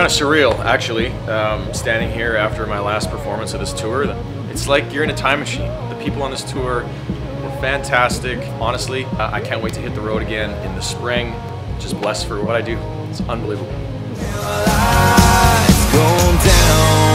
of surreal, actually, standing here after my last performance of this tour. It's like you're in a time machine. The people on this tour were fantastic. Honestly, I can't wait to hit the road again in the spring. Just blessed for what I do. It's unbelievable. It's going down.